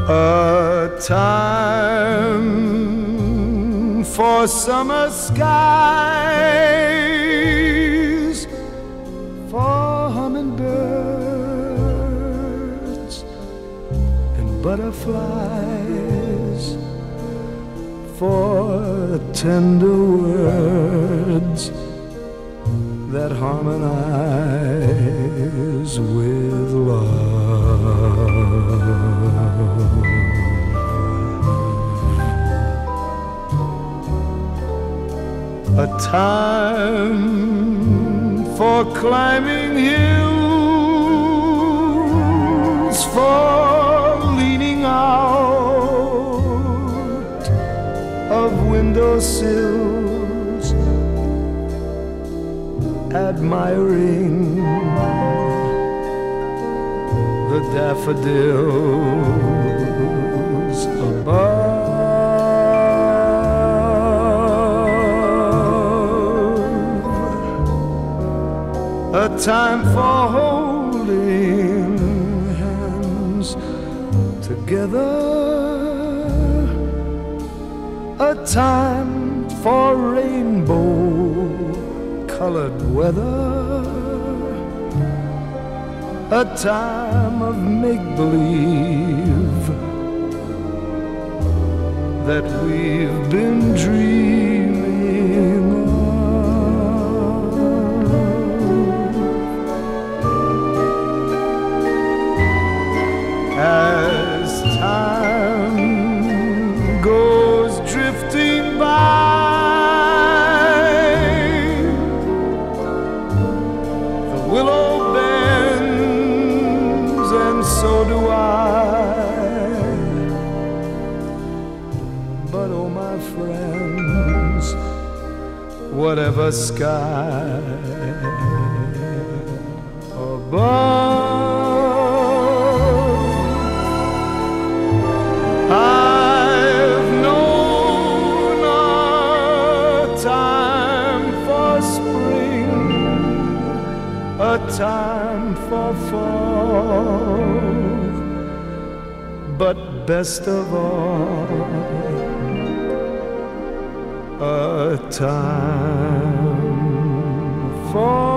A time for summer skies, for hummingbirds and butterflies, for tender words that harmonize with love. A time for climbing hills, for leaning out of windowsills, admiring the daffodils above. A time for holding hands together, a time for rainbow-colored weather, a time of make-believe that we've been dreaming of. As time goes drifting by, the willow bends and so do I. But oh my friends, whatever sky above, I've known a time for spring, a time for fall, but best of all, a time for